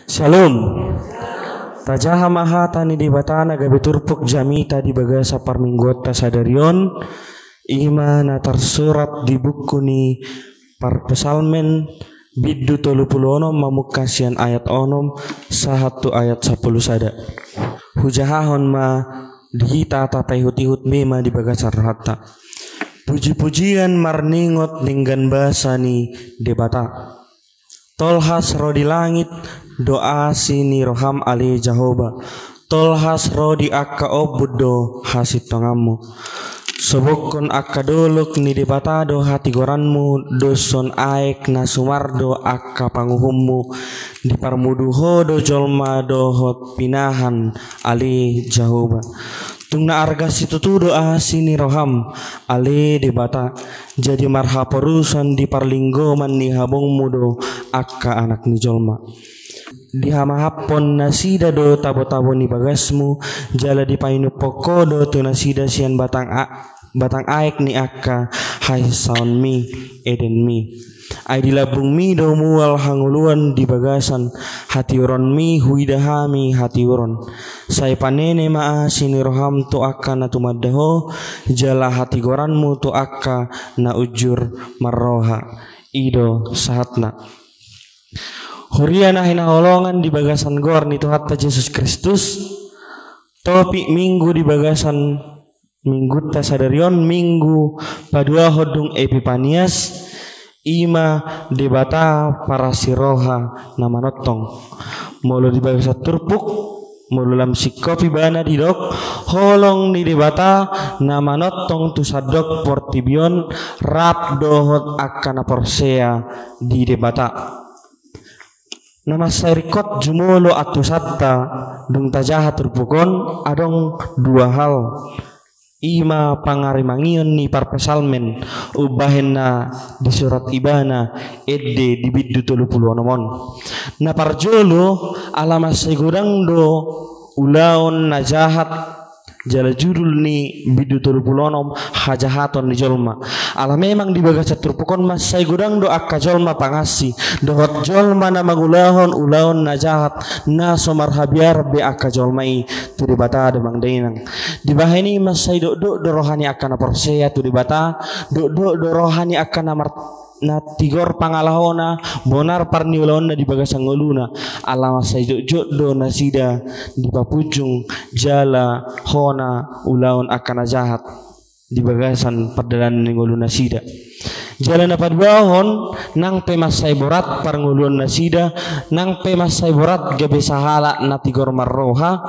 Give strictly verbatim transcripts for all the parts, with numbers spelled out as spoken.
Shalom. Tajaha maha tani di batana gabe turpuk jamita di bagasa parminggota sadarion ima na tersurat di buku ni par pesalmen biddu tolu puluh onom mamukasian ayat onom sahatu ayat sepuluh sada hujahahon ma dihita tatai hut-hut mema di bagasa rahata puji-pujian marningot ninggan basani debata tolhas ro di langit doa sini roham ali Jehovah tolhas ro di akka obudo hasit tongamu sobokon akka dolok ni debata do hati goranmu doson aek na sumardo akka panguhummu di parmuduho do jolma do hot pinahan ali Jehovah tungna arga situ doa sini roham ale debata jadi marha perusan di parlinggoman ni habong mudo akka anak ni jolma di hamahapon nasida do tabo-tabo ni bagasmu jala di painu poko do tu nasida sian batang a batang aek ni akka hai sound mi eden mi ai dilabung mi do mual hanguluan di bagasan hati uron mi huidahami hati uron sai panene maa sini roham tu akka na tumadaho jala hati goranmu tu akka na ujur marroha ido sahatna huriana hinaholongan di bagasan gor ni Tuhan Yesus Kristus topik minggu di bagasan minggu tasadarion minggu padua hodung Epifanias ima debata para siroha nama notong mulu di bagasa turpuk mulu lam sikopi bana di dok holong ni debata nama notong tu sadok portibion rap dohot akana porsea di debata nama serikot jumolo atu satta dung tajaha turpukon adong dua hal ima pangarimangion ni parpesalmen ubahenna di surat ibana edde di biddu tolu puluh onomon na parjolo alama segudang do ulaon najahat jala judul ni biddu tolu puluh onom hajahaton di jolma ala memang di bagasa turpukon mas say gudang do akka jolma pangasi dohot jolma na magulahon ulaon najahat na somar habiar be akka jolmai tu dibata de mangdainang di bahani mas say do do do rohani akka na porsea tu dibata do do do rohani akka na mart na tigor pangalahona bonar parniulaon na di bagasang nguluna alama say jok do nasida di papujung jala hona ulaon akana jahat di bagasan perdalan nguluna sida jala na padbahon nang pemasay borat parngulun nasida nang pemasay borat gabe sahala na tigor marroha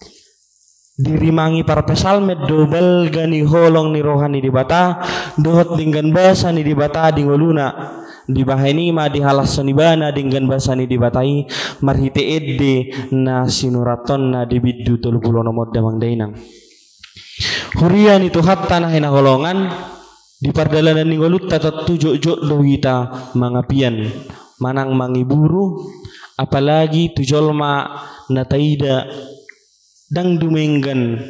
dirimangi para pesalmet dobel gani holong ni rohani di bata dohot dinggan basa ni di bata di ngoluna di bahani ma di halas sonibana dinggan basa ni di batai marhite edde na sinuraton na di biddu tolu puluh nomor damang dainang hurian itu hatta na hina holongan di pardalanan ni ngolut tatat tujuk jok dohita mangapian manang mangiburu apalagi tujolma na taida dang dumenggan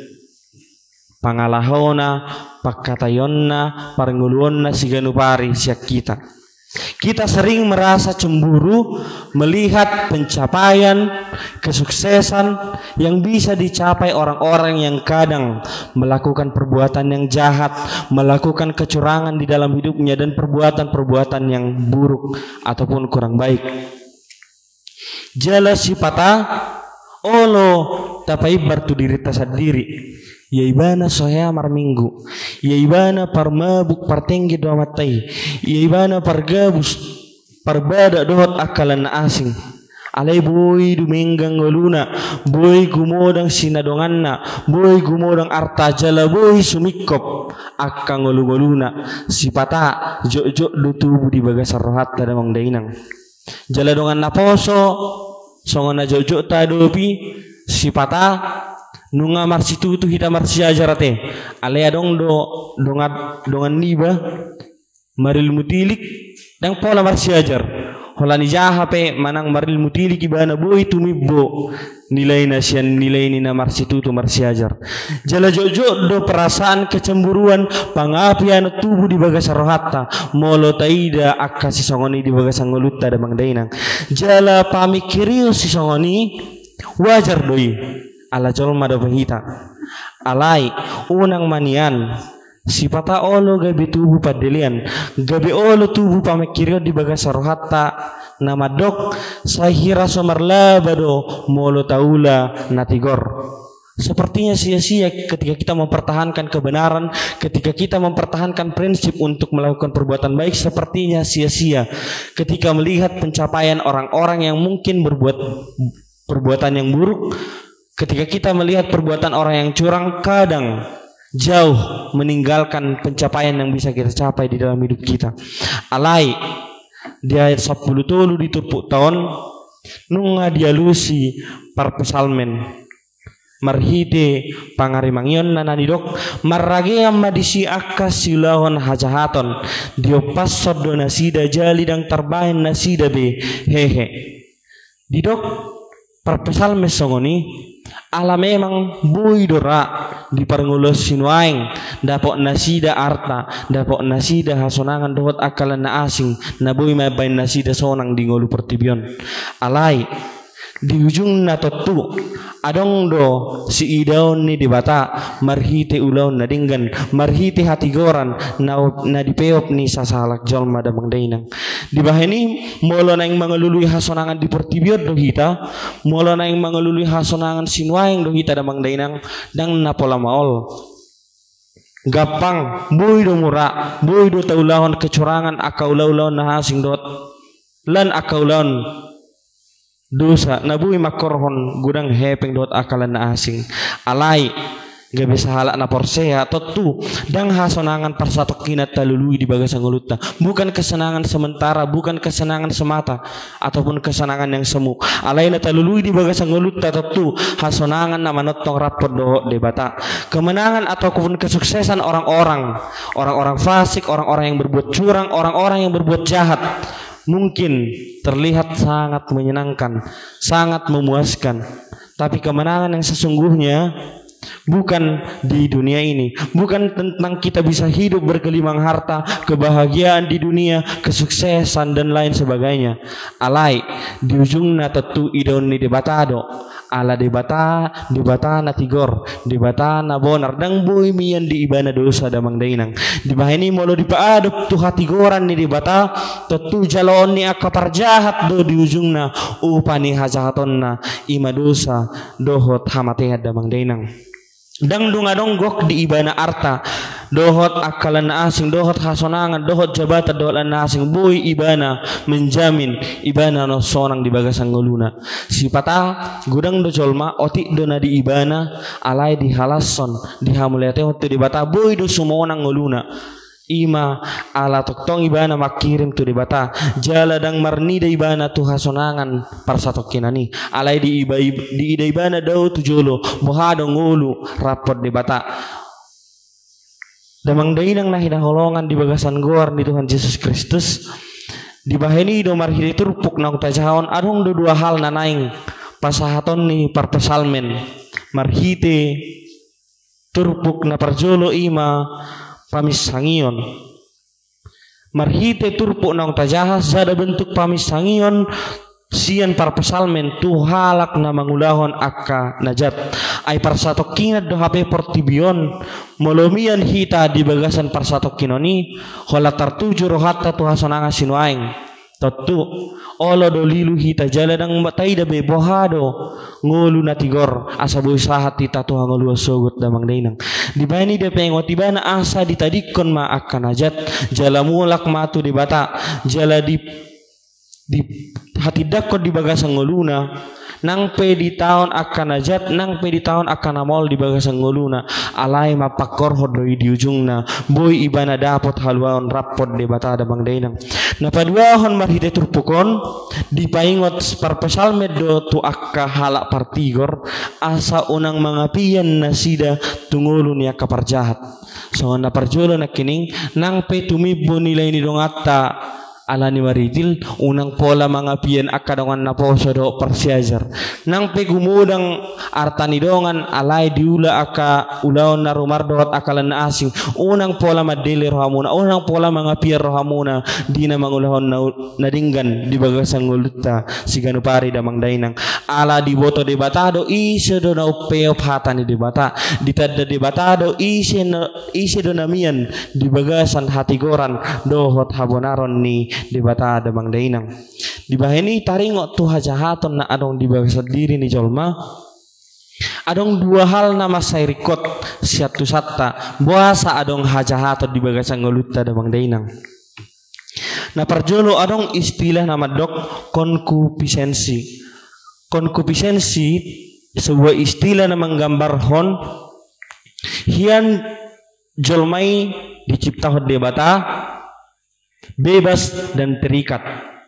pangalahona pakatayonna parnguluonna siganupari siak kita kita sering merasa cemburu melihat pencapaian kesuksesan yang bisa dicapai orang-orang yang kadang melakukan perbuatan yang jahat melakukan kecurangan di dalam hidupnya dan perbuatan-perbuatan yang buruk ataupun kurang baik jala sipata olo tapai bartu diri tasadiri yaibana soya marminggu yaibana parmabuk partenggi do matai yaibana pargabus parbada dohot akalan na asing alay boy dumenggang ngoluna boy gumodang sinadonganna boy gumodang arta jala boy sumikop akka ngolu-ngoluna sipata jok-jok do tubuh di bagasar rohat tadamang dainang jala dongan na poso songon na jok-jok tadopi sipata nunga marsitu tu hita marsi ajarate ale adong do dongat dongan niba maril mutilik dang pola marsi ajar holani jaha pe manang maril mutili kibana boy tumibbo nilai nasian nilai ni na marsitutu marsiajar jala jojo do perasaan kecemburuan pangapian tubuh di bagas rohatta molo taida akka si songoni di bagas ngolutta da mangdainang jala pamikiriu si songoni wajar doi ala jolma da bahita alai unang manian sipata olo gabi tubuh padelian gabi olo tubuh pamikirio di bagas rohatta nama dok sahira somarlabado molo taula natigor. Sepertinya sia-sia ketika kita mempertahankan kebenaran, ketika kita mempertahankan prinsip untuk melakukan perbuatan baik, sepertinya sia-sia ketika melihat pencapaian orang-orang yang mungkin berbuat perbuatan yang buruk, ketika kita melihat perbuatan orang yang curang, kadang jauh meninggalkan pencapaian yang bisa kita capai di dalam hidup kita. Alai di ayat sepuluh tolu di tupuk tahun nunga dialusi par pesalmen marhite pangarimangion nananidok marrage amma disi akka silahon hajahaton dio passod do nasida jali dang terbahin nasida be hehe didok par pesalmen songoni ala memang bui dora di parngulos sinuaing dapok nasida arta dapok nasida hasonangan dohot akalan na asing na bui mabain nasida sonang di ngolu pertibion alai di ujung na totu adong do si idaon ni dibata marhite ulaon na dinggan marhite hatigoran na, na dipeop ni sasalak jolma da mangdainang di bahani molo na yung mga luluy hasonangan di pertibion do hita molo na yung mga luluy hasonangan sinuaing do hita da mangdainang dang napola maol gapang buy do mura buy do taulahon kecurangan akaulaulaon na hasing dot lan akaulaon dosa nabuhi makorhon gudang hepeng dot akalan na asing alai gabi sahala na porseha totu dang hasonangan parsatok kinat talului di bagas angulutta bukan kesenangan sementara bukan kesenangan semata ataupun kesenangan yang semu alai na talului di bagas angulutta totu hasonangan na manotong rapor do debata kemenangan ataupun kesuksesan orang-orang orang-orang fasik orang-orang yang berbuat curang orang-orang yang berbuat jahat mungkin terlihat sangat menyenangkan, sangat memuaskan. Tapi kemenangan yang sesungguhnya bukan di dunia ini, bukan tentang kita bisa hidup bergelimang harta, kebahagiaan di dunia, kesuksesan dan lain sebagainya. Alai di ujungnya tentu idon ni debatado. Ala debata debata na tigor debata na bonar dang boy miyan di ibana dosa damang dainang di bahini molo di paadop tu hatigoran ni debata tetu jalon ni akaparjahat do di ujung na upani hajahaton na ima dosa dohot hamatehat damang dainang dang dungadonggok di ibana arta dohot akalan na asing dohot hasonangan dohot jabata dohot na asing boy ibana menjamin ibana no sonang di bagasang nguluna sipata gudang do jolma otik do na di ibana alai di halason di hamulete hotu di bata boy do sumonang nguluna ima ala toktong ibana makirim tu di bata jala dang marni da ibana tu hasonangan parsatok kinani alai di iba di ida ibana dau tu jolo bohado ngulu rapot di bata damang dainang nahidaholongan di bagasan gor ni Tuhan Yesus Kristus di baheni do marhidi turpuk na utajahon adong do dua hal na naing pasahaton ni parpesalmen marhite turpuk na parjolo ima pamisangion marhite turpuk na utajahas sada bentuk pamisangion sian parpesalmen tu halak na mangulahon akka najat ay parsatok kinat do hape portibion molomian hita di bagasan parsatok kinoni hola tartuju rohatta tu hasonanga sinuaing totu olo do lilu hita jala dang matay da be bohado ngulu na tigor asa boy sahat tita tu hangulu sogot damang dainang di bani de pengo tibana asa ditadikon ma akka najat jala mulak matu di bata jala di di hati dakot di bagasang nguluna nang pe di tahun akan najat nang pe di tahun akan amol di bagasang nguluna alai mapakor hodoi di ujungna boy ibana dapot haluan rapot de bata damang dainang na paduahon marhite turpukon di paingot parpesal meddo tu akka halak partigor asa unang mangapian nasida tungulun ya kaparjahat so na parjolo na kining nang pe tumibbo nilai ni dongatta alani maritil unang pola mga pian akadongan na poso do persiajar nang pegumudang artani dongan alay diula aka ulaon na rumar dohot akalan na asing unang pola madili rohamuna unang pola mga pian rohamuna di na mangulahon na nadinggan di bagasang ulutta sigano pari damang dainang ala di boto debatado ise do na upeo hatani debata ditadda debatado ise na ise do namian di bagasan hatigoran dohot habonaron ni debata damang dainang di bahini taringo tu hajahaton na adong di bagasa diri ni jolma adong dua hal nama sairikot siatu satta buasa adong hajahaton di bagasa ngolutta damang dainang na parjolo adong istilah nama dok konkupisensi konkupisensi sebuah istilah na menggambar hon hian jolmai dicipta hot debata bebas dan terikat.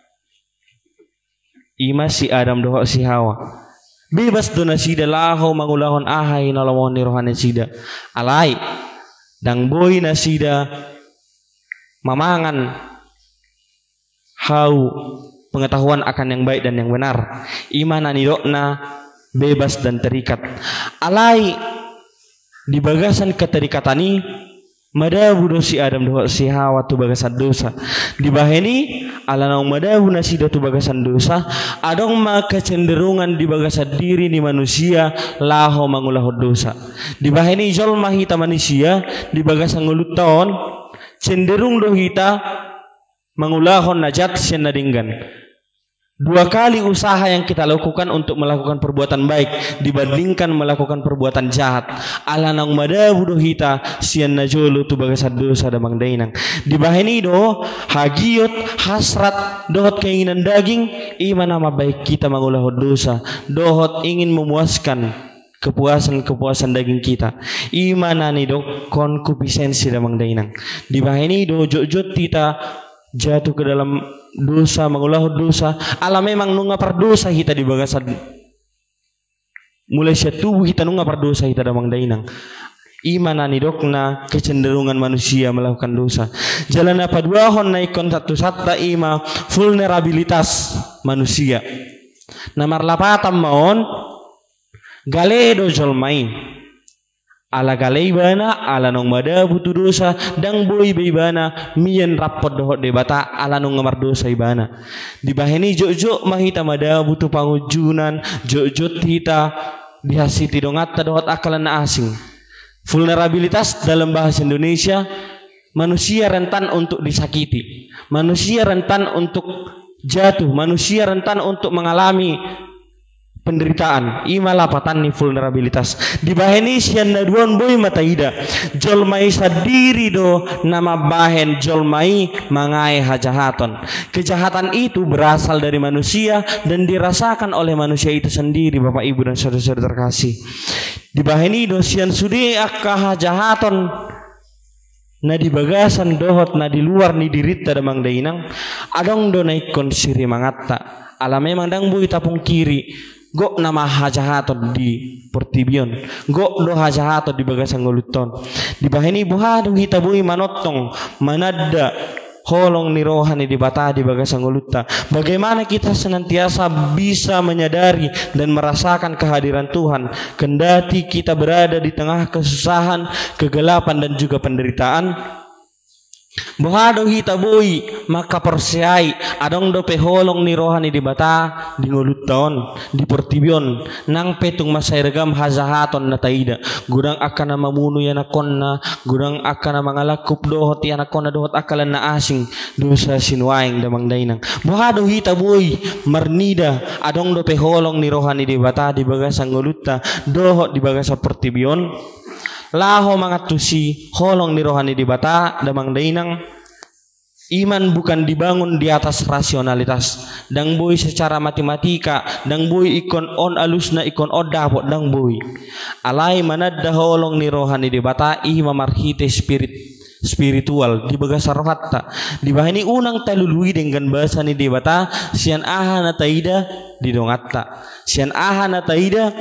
Ima si Adam doho si Hawa bebas dona sida laho mangulahon ahay nalawon ni rohani sida alay dang boy na sida mamangan hau pengetahuan akan yang baik dan yang benar. Ima nanidok na bebas dan terikat alay di bagasan keterikatani madabu do si Adam do si Hawa tu bagasan dosa di baheni alanau madabu nasi do tu bagasan dosa adong ma kecenderungan di bagasan diri ni manusia laho mangulah dosa di baheni jol mahita manusia di bagasan nguluton cenderung do hita mangulahon najat sian nadinggan. Dua kali usaha yang kita lakukan untuk melakukan perbuatan baik dibandingkan melakukan perbuatan jahat. Alanang madabu do hita sian najolo tu bagasan dosa damang dainang. Di bahini do hagiot hasrat dohot keinginan daging iman nama baik kita mengulah dosa dohot ingin memuaskan kepuasan-kepuasan daging kita. Imanani do konkupisensi damang dainang. Di bahini do jojot kita jatuh ke dalam dosa mengulah dosa ala memang nunga perdosa kita di bagasan mulai tubuh kita nunga perdosa kita damang dainang imanani dokna kecenderungan manusia melakukan dosa jalan apa dua hon naikon satu satta ima vulnerabilitas manusia namar lapatam maon galedo jolmai ala galei bana ala nong madabu tu dosa dang boy beibana mien rapot dohot debata ala nong ngamar dosa ibana di baheni jojo mahita madabu tu pangujunan jojo hita dihasiti dongata dohot akalan na asing. Vulnerabilitas dalam bahasa Indonesia manusia rentan untuk disakiti, manusia rentan untuk jatuh, manusia rentan untuk mengalami penderitaan. Ima lapatan ni vulnerabilitas di baheni sian naduan boy mataida jolmai sadiri do nama bahen jolmai mangai hajahaton. Kejahatan itu berasal dari manusia dan dirasakan oleh manusia itu sendiri. Bapak ibu dan saudara-saudara terkasih, di baheni do sian sudi akka hajahaton na di bagasan dohot na di luar ni dirita damang dainang adong do naikon siri mangatta ala memang dang boy tapung kiri go nama hajahaton di pertibion go do hajahaton di bagasan nguluton di bahini buhadung hita bui manotong manadda holong ni rohani di bata di bagasan ngulutta. Bagaimana kita senantiasa bisa menyadari dan merasakan kehadiran Tuhan kendati kita berada di tengah kesusahan, kegelapan dan juga penderitaan. Buhado hita boy maka persiai adong do peholong ni rohani di bata di nguluton di pertibion nang petung masairgam hazahaton na taida gudang akan na mamunu yan akon na gudang akan na mangalakup dohot yan akon na dohot akalan na asing dosa sinuaing damang dainang. Buhado hita boy marnida adong do peholong ni rohani di bata di bagasang ngulutta dohot di bagasa pertibion laho mangatusi holong ni rohani di bata damang dainang. Iman bukan dibangun di atas rasionalitas dang boy secara matematika dang boy ikon on alusna ikon on dapot dang boy alai manadda holong ni rohani di bata ima marhite spirit spiritual di bagasa rohatta di bahani unang talului dengan bahasa ni di bata sian aha na taida di dongatta sian aha na taida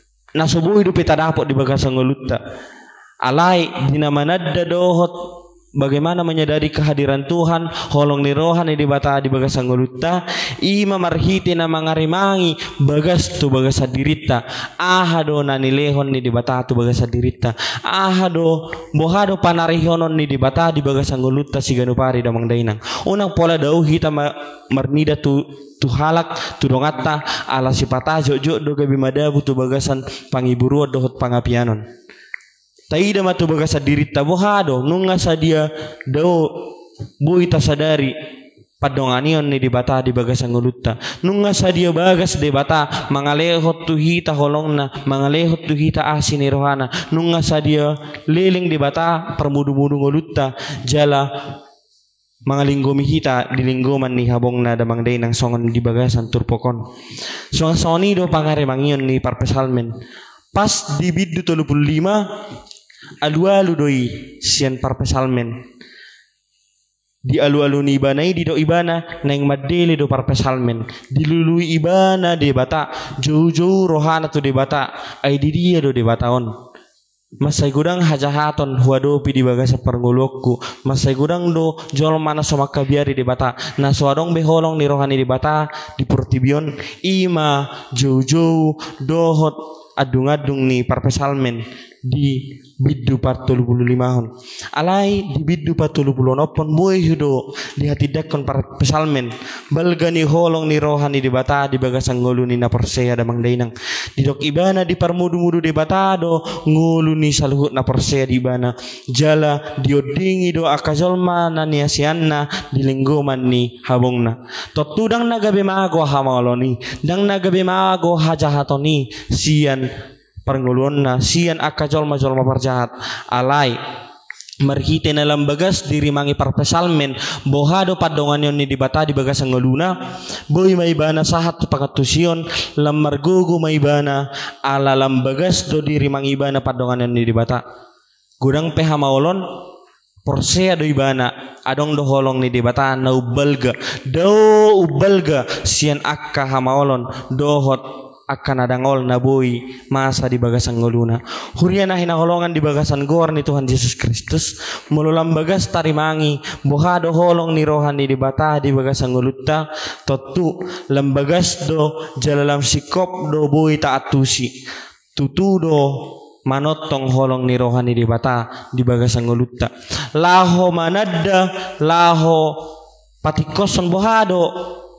nasubuhi du pita dapot di bagasa ngolutta alai dina manadda dohot bagaimana menyadari kehadiran Tuhan holong ni rohani di bata di bagas anggolutta ima marhiti na mangarimangi bagas tu bagas dirita ahado na nilehon ni di bata tu bagas dirita ahado bohado panarihonon ni di bata di bagas anggolutta si ganupari damang dainang unang pola dau hita ma, marnida tu tu halak tu dongata ala sipata jojo do gabi madabu tu bagasan pangiburu dohot pangapianon taida matu bagasa dirita bohado nunga sadia do buita sadari padonganion ni di bata di bagas anggolutta nunga sadia bagas di bata mangalehot tu hita holongna mangalehot tu hita asini rohana nunga sadia leling di bata permudu-mudu ngolutta jala mangalinggomi hita di linggoman ni habongna damang day nang songon di bagasan turpokon songa soni do pangaremangion ni parpesalmen pas di biddu tolu puluh lima alu-alu doi sian parpesalmen di alu-alu ni ibanai di do ibana neng madele do parpesalmen dilului ibana de bata jauh-jauh rohana tu de bata ai di dia do de bataon masai gudang hajahaton huadopi di bagasa perngolokku masai gudang do jol mana somaka biari di bata na suadong beholong ni rohani di bata di purtibion ima jauh-jauh dohot adung-adung ni parpesalmen di biddu patulu puluh lima hon alai di biddu patulu puluh nopon boy hido di hati dakon par pesalmen balgani holong ni rohani di bata di bagasang ngolu ni na persea damang dainang di dok ibana di parmudu-mudu di bata do ngolu ni saluhut na persea di ibana jala diodingi do akazolma na niasianna di linggoman ni habongna totudang nagabe mago hamaloni dang nagabe mago hajahatoni sian parngoluonna sian akajol majol parjahat alai marhite na lambagas diri mangi parpesalmen bohado padonganyon ni di bata di bagas anggoluna boy maibana sahat pakatusion lamargugu maibana ala lambagas do diri mangi ibana padonganyon ni di bata gudang peha maolon porsea do ibana adong do holong ni di bata na ubalga do ubalga sian akka hamaolon dohot akan adangol na boy masa di bagasan ngoluna huriana hinaholongan di bagasan gor ni Tuhan Yesus Kristus mululang bagas tarimangi bohado holong ni rohani di bata di bagasan ngolutta totu lambagas do jalalam sikop do boy taatusi tutu do manotong holong ni rohani di bata di bagasan ngolutta laho manadda laho patikoson bohado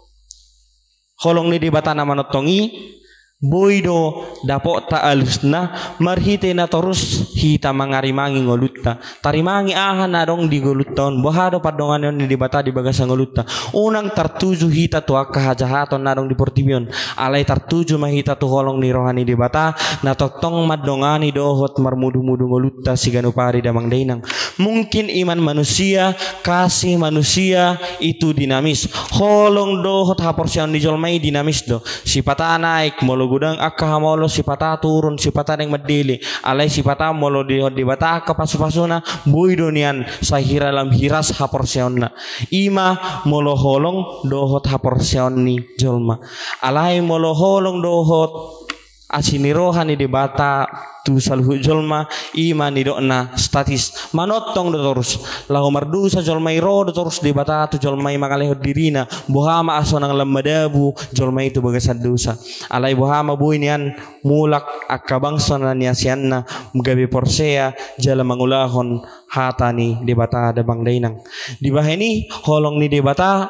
holong ni di bata na manotongi boydo dapok ta alusna marhite na terus hita mangarimangi ngolutta tarimangi aha na dong di golutton bohado padongan ni di bata di bagasa ngolutta unang tartuju hita tu akka hajahaton na dong di portibion alai tartuju mahita tu holong ni rohani di bata na totong madongani dohot marmudu-mudu ngolutta si ganupari damang dainang mungkin iman manusia kasih manusia itu dinamis holong dohot haporsian di jolmai dinamis do sipata naik molo gudang akka hamolo sipata turun sipata yang medili alai sipata molo di di bata akka pasu-pasuna buido nian sahira lam hiras haporsionna ima molo holong dohot haporsionni jolma alai molo holong dohot asini rohani di bata tu salhu jolma ima ni dokna statis manotong do terus lahu mardusa jolma iro do terus di bata tu jolma makalehot dirina bohama asonang lamadabu jolma itu bagasan dosa alai bohama buinian mulak akabangson niasianna gabe porsea jala mangulahon hatani di bata dabang dainang di baheni holong ni di bata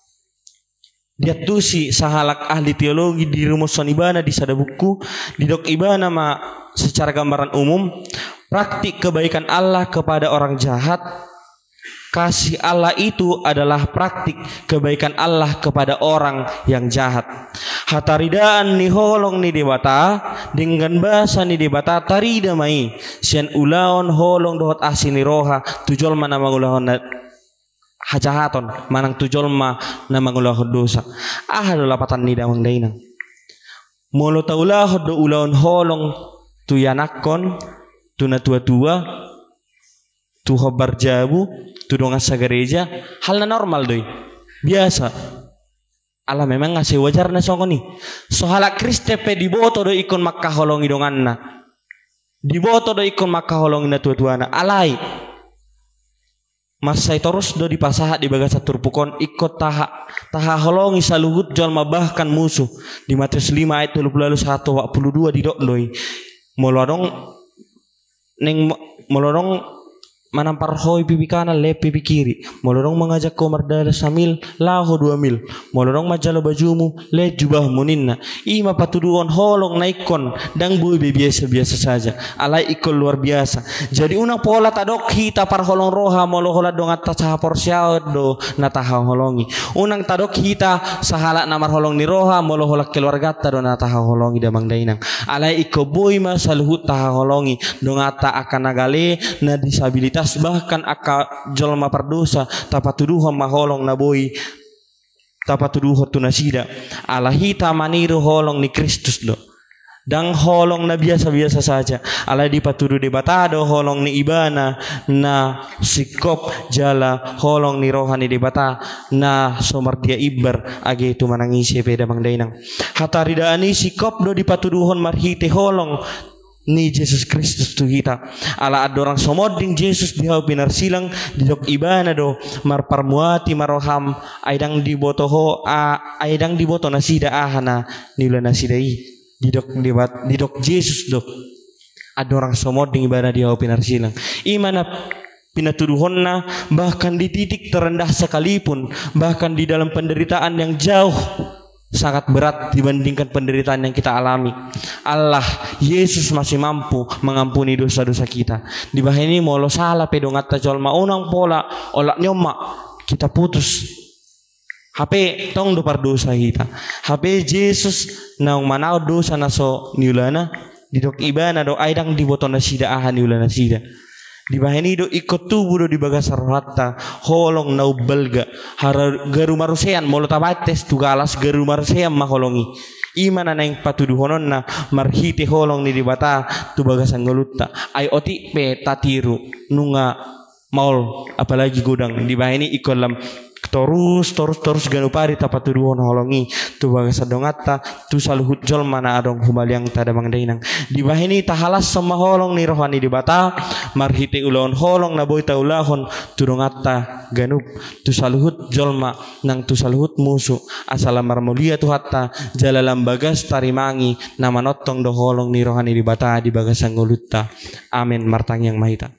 dia tusi sahalak ahli teologi di rumusan ibana di sada buku di dok ibana ma secara gambaran umum praktik kebaikan Allah kepada orang jahat kasih Allah itu adalah praktik kebaikan Allah kepada orang yang jahat hataridaan ni holong ni debata dengan bahasa ni debata tarida mai sian ulaon holong dohot asini roha tujol mana mangulahon hajahaton manang tujol ma na mangulahon dosa ah do lapatan ni damang dainang molo taulah do ulaon holong tu yanakon tu na tua-tua tu hobar jabu tu dongas sa gereja hal na normal doi biasa Allah memang ngasih wajar na songo ni so halak Kriste pe diboto do ikon makkaholongi donganna diboto do ikon makkaholongi na tua-tua na alai Masai terus do dipasaha di bagasa turpukon ikut taha taha holongi saluhut jalma bahkan musuh di Matius lima ayat tiga puluh satu dua puluh dua di dok doi molodong neng molodong manampar hoi pipi kanan le pipi kiri molodong mengajak kau merdala samil laho dua mil molodong majalo bajumu le jubah muninna ima patuduhon holong naikon dang bui biasa-biasa saja alai ikon luar biasa jadi una pola tadok hita par holong roha molo hola dong atta saha porsiao do nataha holongi unang tadok hita sahala namar holong ni roha molo hola keluarga ta do nataha holongi damang dainang alai iko bui ma saluhut taha holongi dong atta akan nagale na disabilitas bahkan aka jalma perdosa tapatuduhon maholong na boy tapatuduhon tunasida alahita maniru holong ni Kristus do dang holong na biasa-biasa saja ala dipatudu de batado holong ni ibana na sikop jala holong ni rohani de bata na somardia ibar age tu manangisi peda mangdainang hatarida ani sikop do dipatuduhon marhite holong ni Yesus Kristus tu kita ala adorang somoding Yesus dihau pinar silang didok ibana do marparmuati maroham aidang dibotoho a aidang diboto nasida ahana nila nasidai didok dibat didok Yesus do adorang somoding ibana dihau pinar silang imana pinatuduhonna bahkan di titik terendah sekalipun bahkan di dalam penderitaan yang jauh sangat berat dibandingkan penderitaan yang kita alami. Allah Yesus masih mampu mengampuni dosa-dosa kita. Di bawah ini molo salah pedong atta jolma unang pola olak nyoma kita putus. H P tong do pardosa kita. H P Yesus naung manao dosa naso niulana didok ibana do aidang dibotona sida aha niulana sida. Di bahani do ikut tubuh do di bagasar hatta holong nau belga hara garu marusean molo tabates tugalas garu marusean maholongi imana naing patuduhonon na marhite holong ni di bata tu bagasan ngolutta ay oti pe tatiru nunga maul apalagi godang di bahani ikolam terus terus terus ganupari tapatuduhon holongi tu bagasa dongatta tu saluhut jol mana adong humaliang tada mangdainang di bahini tahalas sama holong ni rohani di bata marhite ulon holong na boy taulahon tu dongatta ganup tu saluhut jolma nang tu saluhut musuh asala marmulia tu hatta jalalam bagas tarimangi nama notong do holong ni rohani di bata di bagasan ngolutta amin martang yang mahita.